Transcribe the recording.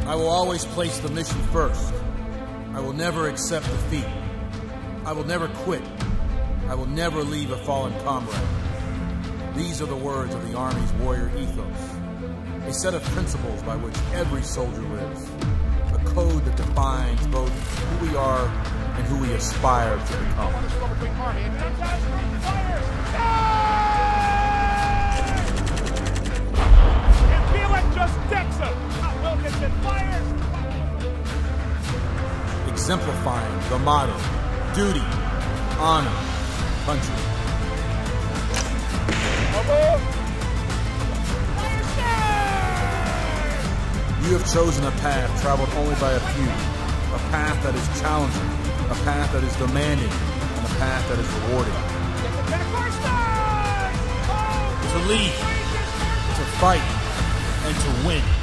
I will always place the mission first. I will never accept defeat. I will never quit. I will never leave a fallen comrade. These are the words of the Army's warrior ethos, a set of principles by which every soldier lives, a code that defines both who we are and who we aspire to become. Exemplifying the motto, duty, honor, country. You have chosen a path traveled only by a few, a path that is challenging, a path that is demanding, and a path that is rewarding. To lead, to fight, and to win.